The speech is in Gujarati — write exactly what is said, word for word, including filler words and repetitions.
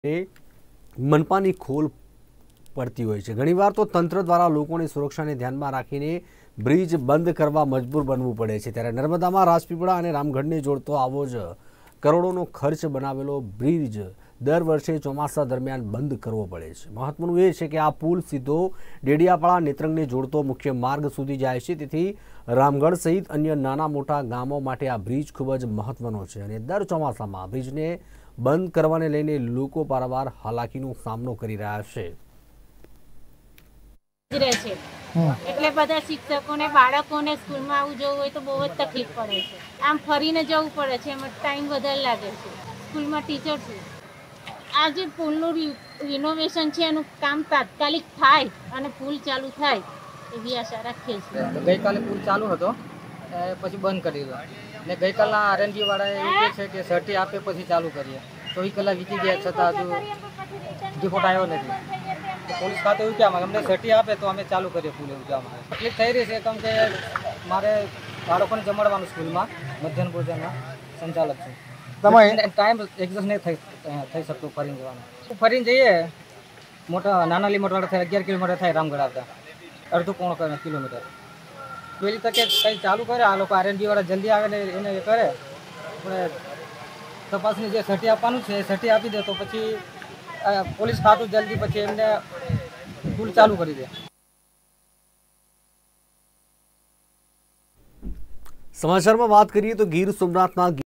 એ મનપાની ખોલ પડતી હોય છે। ઘણીવાર તો તંત્ર દ્વારા લોકોની સુરક્ષાને ધ્યાનમાં રાખીને બ્રિજ બંધ કરવા મજબૂર બનવું પડે છે। ત્યારે નર્મદામાં રાજપીપળા અને રામગઢને જોડતો આવો જ કરોડોનો ખર્ચ બનાવેલો બ્રિજ દર વર્ષે ચોમાસા દરમિયાન બંધ કરવો પડે છે। મહત્વનું એ છે કે આ પુલ સીધો ડેડિયાપાડા નેત્રંગને જોડતો મુખ્ય માર્ગ સુધી જાય છે, તેથી રામગઢ સહિત અન્ય નાના મોટા ગામો માટે આ બ્રિજ ખૂબ જ મહત્વનો છે અને દર ચોમાસામાં બ્રિજને બંધ કરવાને લઈને લોકો પારાવાર હાલાકીનો સામનો કરી રહ્યા છે। એટલે બધા શિક્ષકોને બાળકોને સ્કૂલમાં આવું જવું હોય તો બહુ જ તકલીફ પડે છે। આમ ફરીને જવું પડે છે, એમાં ટાઈમ વધારે લાગે છે। સ્કૂલમાં ટીચર છે, આ જે પુલનું રિનોવેશન છે એનું કામ તાત્કાલિક થાય અને પુલ ચાલુ થાય એવી આશા રાખીએ છીએ। ગઈકાલે પુલ ચાલુ હતો પછી બંધ કરી દીધો ને ગઈકાલના આરએનજી વાળાએ એવું કહે છે કે સર્ટી આપે પછી ચાલુ કરીએ। ચોવીસ કલાક વીતી ગયા છતાં હજુ રિપોર્ટ આવ્યો નથી। પોલીસ ખાતે એવું કે અમને સર્ટી આપે તો અમે ચાલુ કરીએ પુલ, એવું કહેવામાં આવે। તકલીફ થઈ રહી છે કેમ કે મારે બાળકોને જમાડવાનું સ્કૂલમાં મધ્યાહન ભોજનના સંચાલક છું, તમારે ટાઈમ એડજસ્ટ નહીં થઈ થઈ શકતું ફરીને જવાનું। ફરીને જઈએ મોટા નાના લીમટવાળા થાય અગિયાર કિલોમીટર થાય રામગઢ આવતા, અડધું પોણો કિલોમીટર। પેલી તકે કંઈ ચાલુ કરે આ લોકો આરએનજી વાળા જલ્દી આવે ને એને એ કરે, પણ તપાસની જે સર્ટી આપવાનું છે એ સર્ટી આપી દે તો પછી પોલીસ ખાતું જલ્દી પછી એમને પુલ ચાલુ કરી દે। સમાચારમાં વાત કરીએ તો ગીર સોમનાથના